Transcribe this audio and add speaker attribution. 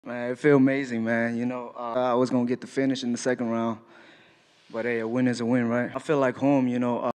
Speaker 1: Man, it feel amazing, man. I was gonna get the finish in the second round, but hey, a win is a win, right? I feel like home.